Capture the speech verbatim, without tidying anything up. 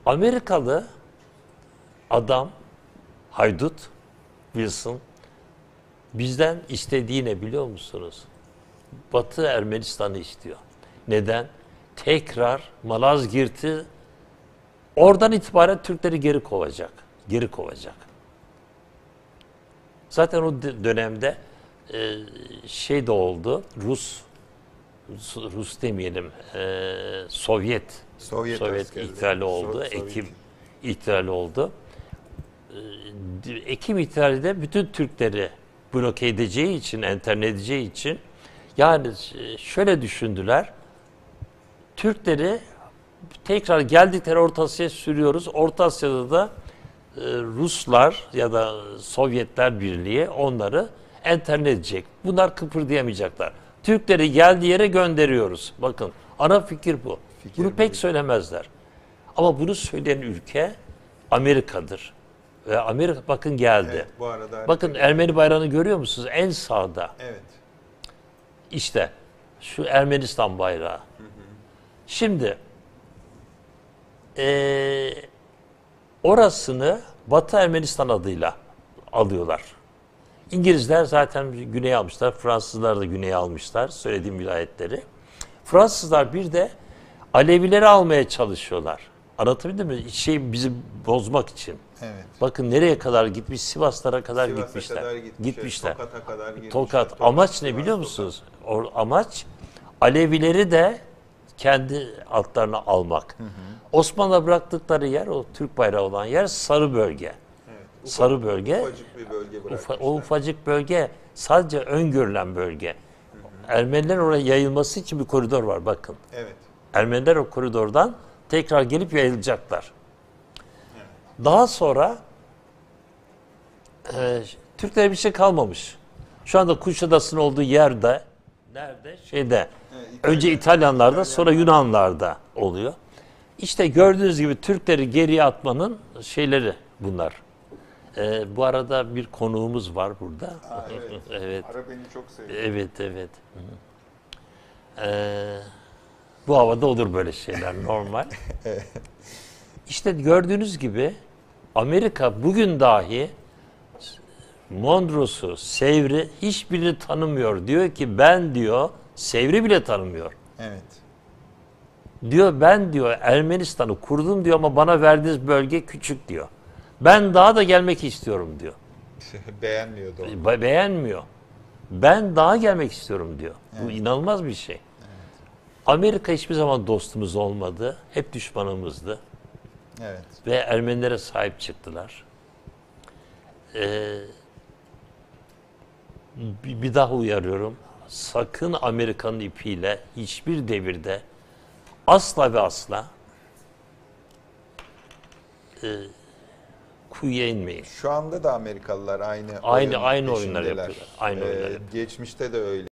Amerikalı adam, haydut Wilson, bizden istediği ne biliyor musunuz? Batı Ermenistan'ı istiyor. Neden? Tekrar Malazgirt'i, oradan itibaren Türkleri geri kovacak. Geri kovacak. Zaten o dönemde e, şey de oldu, Rus, Rus demeyelim, e, Sovyet, Sovyet, Sovyet ihtilali oldu, Sovyet. Ekim ihtilali oldu. E, Ekim ihtilali de bütün Türkleri bloke edeceği için, enterne edeceği için, yani şöyle düşündüler, Türkleri tekrar geldikleri Orta Asya'ya sürüyoruz. Orta Asya'da da e, Ruslar ya da Sovyetler Birliği onları enterne edecek. Bunlar kıpırdayamayacaklar. Türkleri geldiği yere gönderiyoruz. Bakın ana fikir bu. Fikir bunu bu. pek söylemezler. Ama bunu söyleyen ülke Amerika'dır. Ve Amerika bakın geldi. Evet, bu arada bakın Ermeni bayrağını görüyor musunuz? En sağda. Evet. İşte şu Ermenistan bayrağı. Hı hı. Şimdi e, orasını Batı Ermenistan adıyla alıyorlar. İngilizler zaten güneye almışlar. Fransızlar da güneye almışlar. Söylediğim vilayetleri. Fransızlar bir de Alevileri almaya çalışıyorlar. Anlatabildim mi? Şey, bizi bozmak için. Evet. Bakın nereye kadar gitmiş? Sivaslara kadar Sivas'a gitmişler. kadar gitmişler. Gitmişler. Tokat'a kadar gitmişler. Tokat. Tokat, Amaç ne Sivas, biliyor Tokat. musunuz? O amaç Alevileri de kendi altlarına almak. Hı hı. Osmanlı'da bıraktıkları yer, o Türk bayrağı olan yer sarı bölge. Evet, ufak, sarı bölge. Ufacık bir bölge Ufa, o ufacık bölge sadece öngörülen bölge. Hı hı. Ermeniler oraya yayılması için bir koridor var bakın. Evet. Ermeniler o koridordan tekrar gelip yayılacaklar. Evet. Daha sonra e, Türklere bir şey kalmamış. Şu anda Kuşadası'nın olduğu yerde, nerede? Şeyde. Evet, İtalyan, önce İtalyanlarda, İtalyan, sonra Yunanlarda oluyor. İşte gördüğünüz gibi Türkleri geriye atmanın şeyleri bunlar. Ee, bu arada bir konuğumuz var burada. Aa, evet. Evet. Ara beni çok seviyor. Evet, evet. Ee, bu havada olur böyle şeyler normal. İşte gördüğünüz gibi Amerika bugün dahi Mondros'u, Sevr'i hiçbirini tanımıyor. Diyor ki ben diyor, Sevr'i bile tanımıyor. Evet. Diyor ben diyor Ermenistan'ı kurdum diyor ama bana verdiğiniz bölge küçük diyor. Ben daha da gelmek istiyorum diyor. Beğenmiyordu onu. Be- beğenmiyor. Ben daha gelmek istiyorum diyor. Evet. Bu inanılmaz bir şey. Evet. Amerika hiçbir zaman dostumuz olmadı. Hep düşmanımızdı. Evet. Ve Ermenilere sahip çıktılar. Ee, bir, bir daha uyarıyorum. Sakın Amerika'nın ipiyle hiçbir devirde asla ve asla e, kuyuya inmeyin. Şu anda da Amerikalılar aynı Aynı oyun aynı oyunlar peşindeler. yapıyorlar. Aynı Ee, oyunlar yapıyorlar. Geçmişte de öyle.